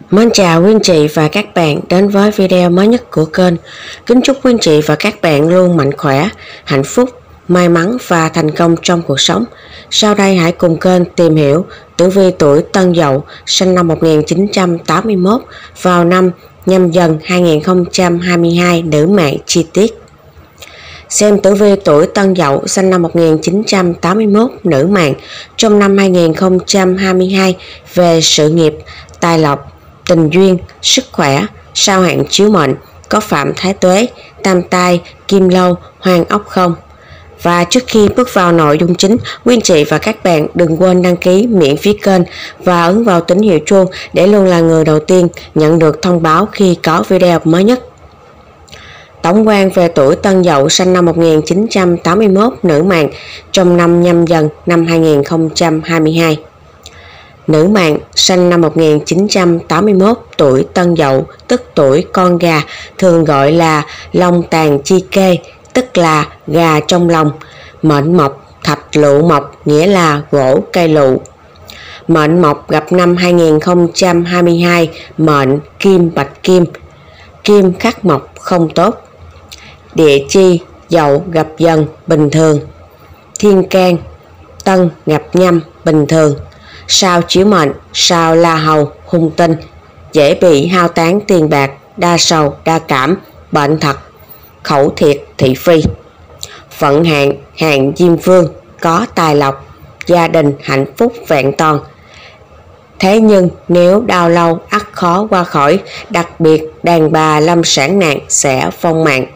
Mến chào quý anh chị và các bạn đến với video mới nhất của kênh. Kính chúc quý anh chị và các bạn luôn mạnh khỏe, hạnh phúc, may mắn và thành công trong cuộc sống. Sau đây hãy cùng kênh tìm hiểu tử vi tuổi Tân Dậu, sinh năm 1981 vào năm Nhâm Dần 2022 nữ mạng chi tiết. Xem tử vi tuổi Tân Dậu sinh năm 1981 nữ mạng trong năm 2022 về sự nghiệp, tài lộc, tình duyên, sức khỏe. Sao hạn chiếu mệnh có Phạm Thái Tuế, Tam Tai, Kim Lâu, Hoàng Ốc không. Và trước khi bước vào nội dung chính, quý anh chị và các bạn đừng quên đăng ký miễn phí kênh và ấn vào tín hiệu chuông để luôn là người đầu tiên nhận được thông báo khi có video mới nhất. Tổng quan về tuổi Tân Dậu sinh năm 1981 nữ mạng trong năm Nhâm Dần năm 2022. Nữ mạng sinh năm 1981 tuổi Tân Dậu, tức tuổi con gà, thường gọi là long tàn chi kê, tức là gà trong lòng. Mệnh mộc thạch lụ mộc, nghĩa là gỗ cây lụ. Mệnh mộc gặp năm 2022 mệnh kim bạch kim, kim khắc mộc không tốt. Địa chi Dậu gặp Dần bình thường. Thiên can Tân gặp Nhâm bình thường. Sao chiếu mệnh sao La Hầu hung tinh, dễ bị hao tán tiền bạc, đa sầu đa cảm, bệnh tật, khẩu thiệt thị phi. Vận hạn hạn Diêm Vương có tài lộc, gia đình hạnh phúc vẹn toàn. Thế nhưng nếu đau lâu ắt khó qua khỏi, đặc biệt đàn bà lâm sản nạn sẽ vong mạng.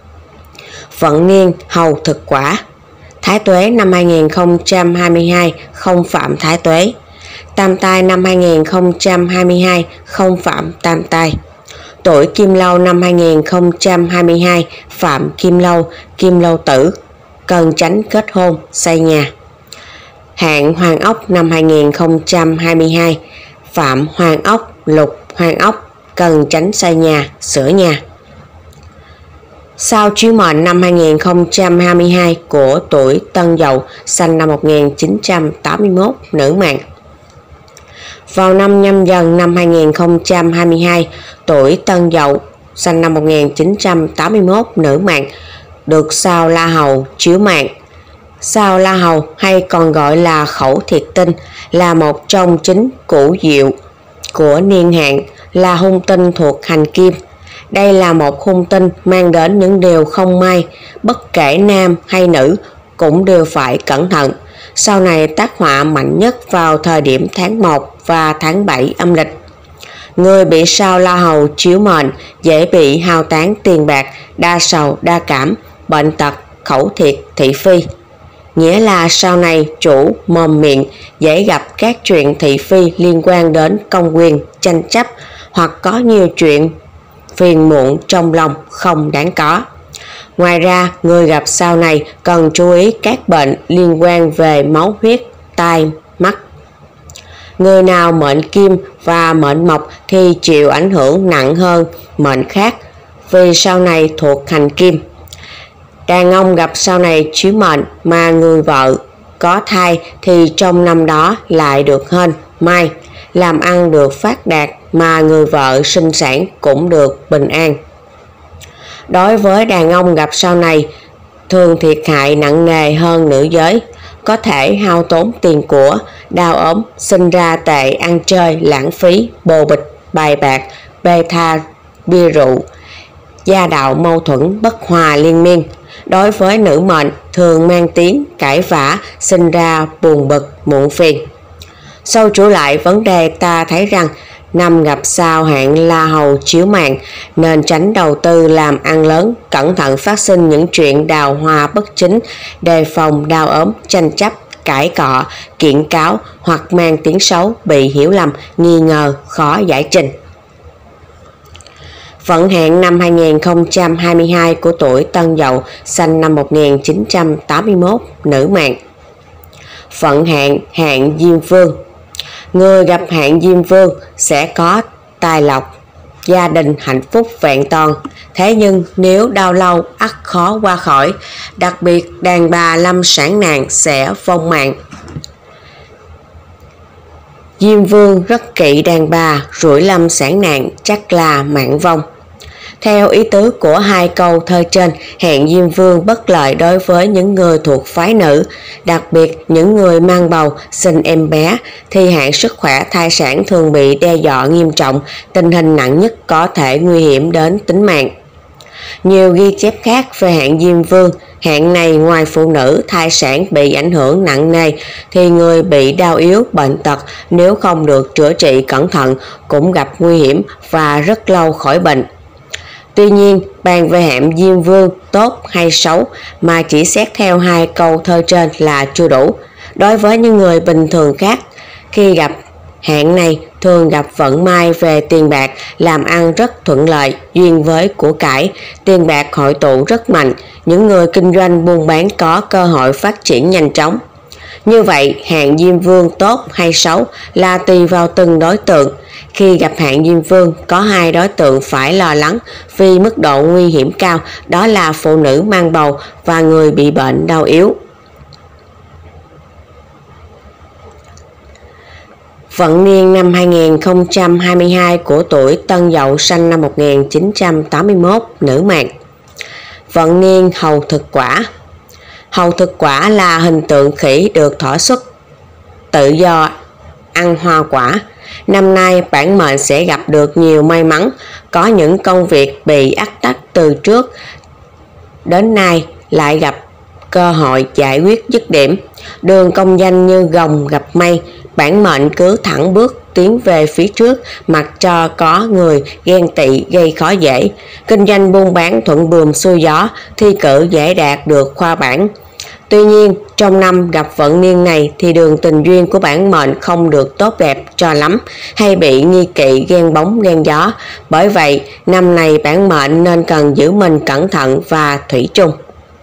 Vận niên hầu thực quả. Thái Tuế năm 2022 không phạm Thái Tuế. Tam Tai năm 2022 không phạm Tam Tai. Tuổi Kim Lâu năm 2022 phạm Kim Lâu tử, cần tránh kết hôn, xây nhà. Hạn Hoàng Ốc năm 2022 phạm Hoàng Ốc, lục Hoàng Ốc, cần tránh xây nhà, sửa nhà. Sao chiếu mệnh năm 2022 của tuổi Tân Dậu sinh năm 1981 nữ mạng. Vào năm Nhâm Dần năm 2022, tuổi Tân Dậu sinh năm 1981 nữ mạng được sao La Hầu chiếu mạng. Sao La Hầu hay còn gọi là khẩu thiệt tinh là một trong 9 cửu diệu của niên hạn, là hung tinh thuộc hành kim. Đây là một hung tinh mang đến những điều không may, bất kể nam hay nữ cũng đều phải cẩn thận. Sau này tác họa mạnh nhất vào thời điểm tháng 1 và tháng 7 âm lịch. Người bị sao La Hầu chiếu mệnh dễ bị hao tán tiền bạc, đa sầu đa cảm, bệnh tật, khẩu thiệt thị phi. Nghĩa là sau này chủ mồm miệng dễ gặp các chuyện thị phi liên quan đến công quyền, tranh chấp, hoặc có nhiều chuyện phiền muộn trong lòng không đáng có. Ngoài ra, người gặp sao này cần chú ý các bệnh liên quan về máu huyết, tai, mắt. Người nào mệnh kim và mệnh mộc thì chịu ảnh hưởng nặng hơn mệnh khác, vì sau này thuộc hành kim. Đàn ông gặp sao này chiếu mệnh mà người vợ có thai thì trong năm đó lại được hên, may, làm ăn được phát đạt, mà người vợ sinh sản cũng được bình an. Đối với đàn ông gặp sao này thường thiệt hại nặng nề hơn nữ giới, có thể hao tốn tiền của, đau ốm, sinh ra tệ ăn chơi lãng phí, bồ bịch, bài bạc, bê tha, bia rượu, gia đạo mâu thuẫn bất hòa liên miên. Đối với nữ mệnh thường mang tiếng cãi vã, sinh ra buồn bực, muộn phiền. Sâu chuỗi lại vấn đề, ta thấy rằng năm gặp sao hạn La Hầu chiếu mạng nên tránh đầu tư làm ăn lớn, cẩn thận phát sinh những chuyện đào hoa bất chính, đề phòng đau ốm, tranh chấp, cãi cọ, kiện cáo hoặc mang tiếng xấu, bị hiểu lầm, nghi ngờ, khó giải trình. Vận hạn năm 2022 của tuổi Tân Dậu sinh năm 1981 nữ mạng. Vận hạn hạn Diêm Vương. Người gặp hạn Diêm Vương sẽ có tài lộc, gia đình hạnh phúc vẹn toàn. Thế nhưng nếu đau lâu ắt khó qua khỏi, đặc biệt đàn bà lâm sản nạn sẽ vong mạng. Diêm Vương rất kỵ đàn bà, rủi lâm sản nạn, chắc là mạng vong. Theo ý tứ của hai câu thơ trên, hạng Diêm Vương bất lợi đối với những người thuộc phái nữ, đặc biệt những người mang bầu, sinh em bé, thì hạn sức khỏe thai sản thường bị đe dọa nghiêm trọng, tình hình nặng nhất có thể nguy hiểm đến tính mạng. Nhiều ghi chép khác về hạng Diêm Vương, hạng này ngoài phụ nữ thai sản bị ảnh hưởng nặng nề, thì người bị đau yếu, bệnh tật nếu không được chữa trị cẩn thận cũng gặp nguy hiểm và rất lâu khỏi bệnh. Tuy nhiên, bàn về hạng Diêm Vương tốt hay xấu mà chỉ xét theo hai câu thơ trên là chưa đủ. Đối với những người bình thường khác, khi gặp hạng này thường gặp vận may về tiền bạc, làm ăn rất thuận lợi, duyên với của cải, tiền bạc hội tụ rất mạnh, những người kinh doanh buôn bán có cơ hội phát triển nhanh chóng. Như vậy, hạng Diêm Vương tốt hay xấu là tùy vào từng đối tượng. Khi gặp hạng Diêm Vương, có hai đối tượng phải lo lắng vì mức độ nguy hiểm cao, đó là phụ nữ mang bầu và người bị bệnh đau yếu. Vận niên năm 2022 của tuổi Tân Dậu sanh năm 1981, nữ mạng. Vận niên hầu thực quả. Hầu thực quả là hình tượng khỉ được thỏa xuất tự do ăn hoa quả. Năm nay bản mệnh sẽ gặp được nhiều may mắn, có những công việc bị ắt tắc từ trước đến nay lại gặp cơ hội giải quyết dứt điểm. Đường công danh như gồng gặp mây, bản mệnh cứ thẳng bước tiến về phía trước, mặc cho có người ghen tị gây khó dễ. Kinh doanh buôn bán thuận buồm xuôi gió, thi cử dễ đạt được khoa bảng. Tuy nhiên, trong năm gặp vận niên này thì đường tình duyên của bản mệnh không được tốt đẹp cho lắm, hay bị nghi kỵ ghen bóng ghen gió. Bởi vậy, năm này bản mệnh nên cần giữ mình cẩn thận và thủy chung.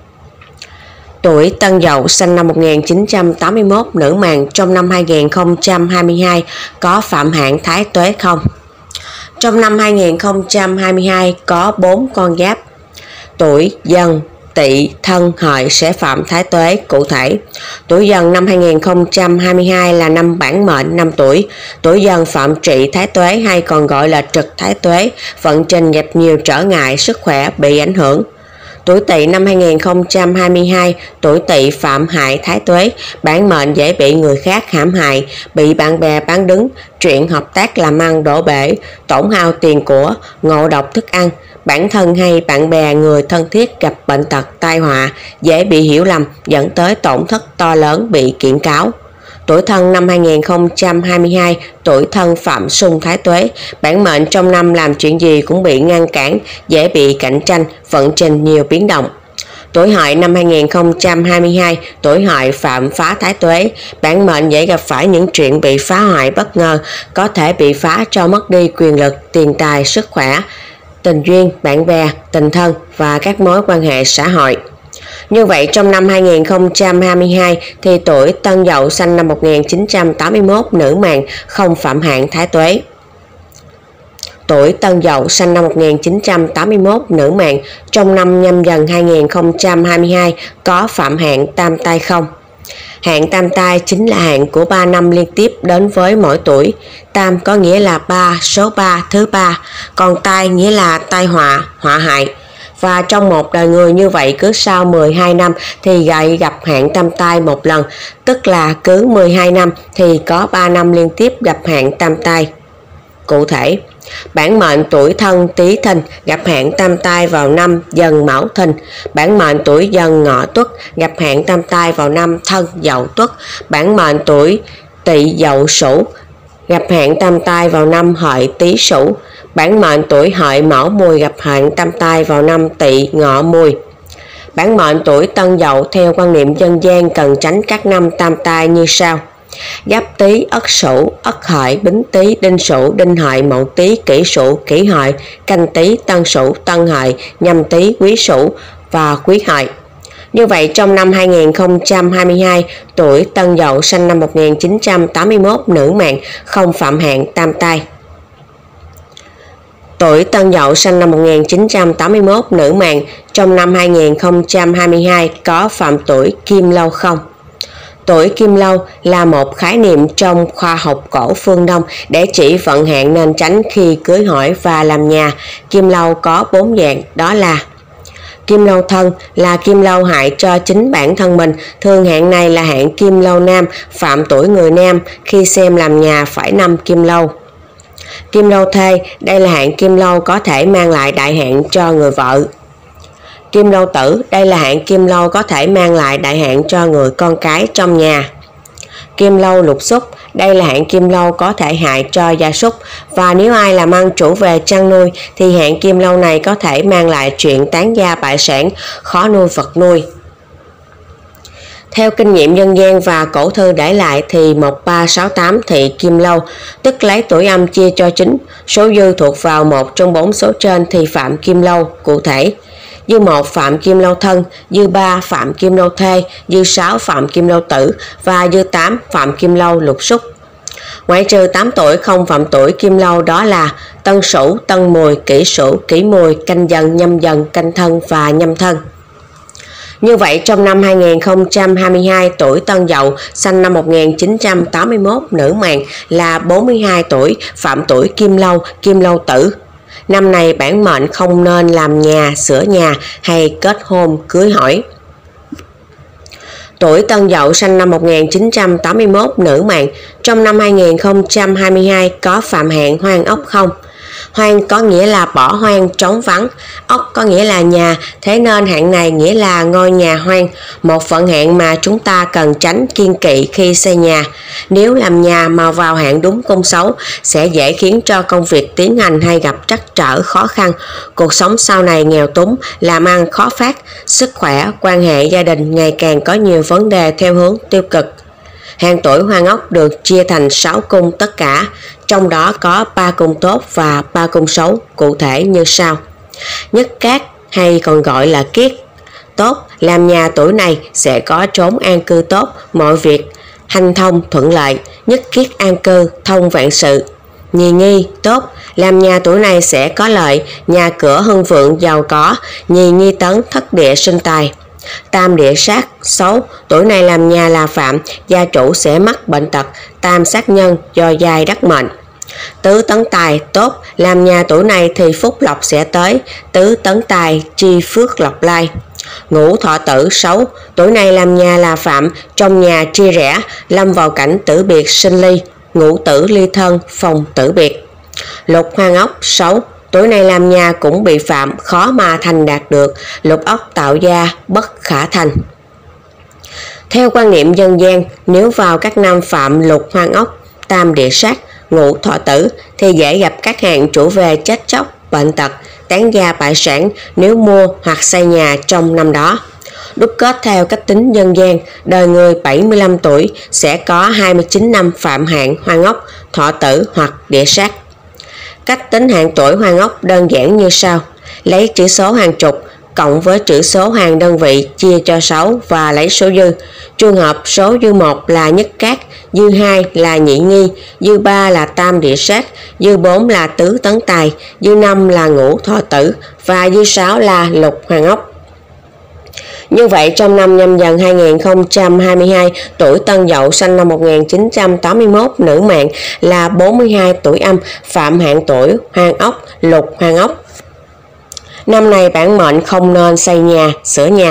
Tuổi Tân Dậu sinh năm 1981, nữ mạng, trong năm 2022 có phạm hạn thái tuế không? Trong năm 2022 có 4 con giáp. Tuổi Dần, Tỵ, Thân, Hợi sẽ phạm thái tuế cụ thể. Tuổi Dần năm 2022 là năm bản mệnh 5 tuổi. Tuổi Dần phạm trị thái tuế hay còn gọi là trực thái tuế, vận trình gặp nhiều trở ngại, sức khỏe bị ảnh hưởng. Tuổi Tỵ năm 2022, tuổi Tỵ phạm hại thái tuế, bản mệnh dễ bị người khác hãm hại, bị bạn bè bán đứng, chuyện hợp tác làm ăn đổ bể, tổn hao tiền của, ngộ độc thức ăn. Bản thân hay bạn bè người thân thiết gặp bệnh tật tai họa, dễ bị hiểu lầm dẫn tới tổn thất to lớn, bị kiện cáo. Tuổi Thân năm 2022, tuổi Thân phạm xung thái tuế, bản mệnh trong năm làm chuyện gì cũng bị ngăn cản, dễ bị cạnh tranh, vận trình nhiều biến động. Tuổi Hợi năm 2022, tuổi Hợi phạm phá thái tuế, bản mệnh dễ gặp phải những chuyện bị phá hoại bất ngờ, có thể bị phá cho mất đi quyền lực, tiền tài, sức khỏe, tình duyên, bạn bè, tình thân và các mối quan hệ xã hội. Như vậy trong năm 2022 thì tuổi Tân Dậu sanh năm 1981, nữ mạng, không phạm hạn thái tuế. Tuổi Tân Dậu sanh năm 1981, nữ mạng, trong năm Nhâm Dần 2022 có phạm hạn tam tai không? Hạn tam tai chính là hạn của 3 năm liên tiếp đến với mỗi tuổi. Tam có nghĩa là 3, số 3, thứ 3, còn tai nghĩa là tai họa, họa hại. Và trong một đời người như vậy, cứ sau 12 năm thì gặp hạn tam tai một lần, tức là cứ 12 năm thì có 3 năm liên tiếp gặp hạn tam tai. Cụ thể, bản mệnh tuổi Thân Tý Thìn gặp hạn tam tai vào năm Dần Mão Thìn, bản mệnh tuổi Dần Ngọ Tuất gặp hạn tam tai vào năm Thân Dậu Tuất, bản mệnh tuổi Tỵ Dậu Sửu gặp hạn tam tai vào năm Hợi Tý Sửu, bản mệnh tuổi Hợi Mão Mùi gặp hạn tam tai vào năm Tỵ Ngọ Mùi. Bản mệnh tuổi Tân Dậu theo quan niệm dân gian cần tránh các năm tam tai như sau: Giáp Tý, Ất Sửu, Ất Hợi, Bính Tý, Đinh Sửu, Đinh Hợi, Mậu Tý, Kỷ Sửu, Kỷ Hợi, Canh Tý, Tân Sửu, Tân Hợi, Nhâm Tý, Quý Sửu và Quý Hợi. Như vậy trong năm 2022, tuổi Tân Dậu sanh năm 1981, nữ mạng, không phạm hạn tam tai. Tuổi Tân Dậu sanh năm 1981, nữ mạng, trong năm 2022 có phạm tuổi Kim Lâu không? Tuổi Kim Lâu là một khái niệm trong khoa học cổ phương Đông để chỉ vận hạn nên tránh khi cưới hỏi và làm nhà. Kim Lâu có 4 dạng, đó là Kim Lâu thân là kim lâu hại cho chính bản thân mình, thường hạn này là hạn Kim Lâu nam, phạm tuổi người nam, khi xem làm nhà phải 5 Kim Lâu. Kim Lâu thê, đây là hạn Kim Lâu có thể mang lại đại hạn cho người vợ. Kim Lâu tử, đây là hạn Kim Lâu có thể mang lại đại hạn cho người con cái trong nhà. Kim Lâu lục xúc, đây là hạn Kim Lâu có thể hại cho gia súc, và nếu ai làm ăn chủ về chăn nuôi thì hạn Kim Lâu này có thể mang lại chuyện tán gia bại sản, khó nuôi vật nuôi. Theo kinh nghiệm dân gian và cổ thư để lại thì 1368 thị Kim Lâu, tức lấy tuổi âm chia cho 9, số dư thuộc vào một trong 4 số trên thì phạm Kim Lâu, cụ thể dư 1 phạm Kim Lâu thân, dư 3 phạm Kim Lâu thê, dư 6 phạm Kim Lâu tử và dư 8 phạm Kim Lâu lục xúc. Ngoại trừ 8 tuổi không phạm tuổi Kim Lâu, đó là Tân Sửu, Tân Mùi, Kỷ Sửu, Kỷ Mùi, Canh Dần, Nhâm Dần, Canh Thân và Nhâm Thân. Như vậy, trong năm 2022, tuổi Tân Dậu sinh năm 1981 nữ mạng là 42 tuổi, phạm tuổi Kim Lâu, Kim Lâu tử. Năm này bản mệnh không nên làm nhà, sửa nhà hay kết hôn, cưới hỏi. Tuổi Tân Dậu sinh năm 1981 nữ mạng, trong năm 2022 có phạm hạn hoang ốc không? Hoang có nghĩa là bỏ hoang, trống vắng, ốc có nghĩa là nhà, thế nên hạn này nghĩa là ngôi nhà hoang, một vận hạn mà chúng ta cần tránh kiêng kỵ khi xây nhà. Nếu làm nhà mà vào hạn đúng cung xấu sẽ dễ khiến cho công việc tiến hành hay gặp trắc trở khó khăn, cuộc sống sau này nghèo túng, làm ăn khó phát, sức khỏe, quan hệ gia đình ngày càng có nhiều vấn đề theo hướng tiêu cực. Hạn tuổi hoang ốc được chia thành 6 cung tất cả, trong đó có 3 cung tốt và 3 cung xấu, cụ thể như sau. Nhất cát hay còn gọi là kiết. Tốt, làm nhà tuổi này sẽ có chốn an cư tốt, mọi việc hanh thông thuận lợi, nhất kiết an cư, thông vạn sự. Nhì nghi, tốt, làm nhà tuổi này sẽ có lợi, nhà cửa hưng vượng giàu có, nhì nghi tấn, thất địa sinh tài. Tam địa sát, xấu, tuổi này làm nhà là phạm, gia chủ sẽ mắc bệnh tật, tam sát nhân do giai đắc mệnh. Tứ tấn tài, tốt, làm nhà tuổi này thì phúc lộc sẽ tới, tứ tấn tài, chi phước lộc lai. Ngũ thọ tử, xấu, tuổi này làm nhà là phạm, trong nhà chia rẽ, lâm vào cảnh tử biệt sinh ly, ngũ tử ly thân, phòng tử biệt. Lục hoang ốc, xấu, tuổi này làm nhà cũng bị phạm, khó mà thành đạt được, lục ốc tạo gia, bất khả thành. Theo quan niệm dân gian, nếu vào các năm phạm lục hoang ốc, tam địa sát, ngũ thọ tử thì dễ gặp các hạn chủ về chết chóc, bệnh tật, tán gia bại sản nếu mua hoặc xây nhà trong năm đó. Đúc kết theo cách tính dân gian, đời người 75 tuổi sẽ có 29 năm phạm hạn hoang ốc, thọ tử hoặc địa sát. Cách tính hạn tuổi hoang ốc đơn giản như sau: lấy chữ số hàng chục cộng với chữ số hàng đơn vị chia cho 6 và lấy số dư. Trường hợp số dư 1 là nhất cát, dư 2 là nhị nghi, dư 3 là tam địa sát, dư 4 là tứ tấn tài, dư 5 là ngũ thọ tử và dư 6 là lục hoang ốc. Như vậy, trong năm Nhâm Dần 2022, tuổi Tân Dậu sinh năm 1981 nữ mạng là 42 tuổi âm, phạm hạn tuổi hoang ốc, lục hoang ốc. Năm này bản mệnh không nên xây nhà, sửa nhà.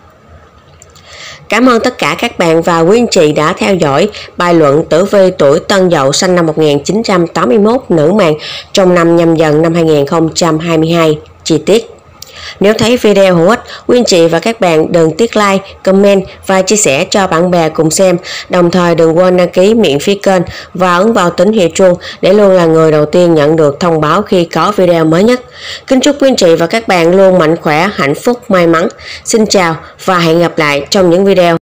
Cảm ơn tất cả các bạn và quý anh chị đã theo dõi bài luận tử vi tuổi Tân Dậu sinh năm 1981 nữ mạng trong năm Nhâm Dần năm 2022 chi tiết. Nếu thấy video hữu ích, quý anh chị và các bạn đừng tiếc like, comment và chia sẻ cho bạn bè cùng xem. Đồng thời đừng quên đăng ký miễn phí kênh và ấn vào tín hiệu chuông để luôn là người đầu tiên nhận được thông báo khi có video mới nhất. Kính chúc quý anh chị và các bạn luôn mạnh khỏe, hạnh phúc, may mắn. Xin chào và hẹn gặp lại trong những video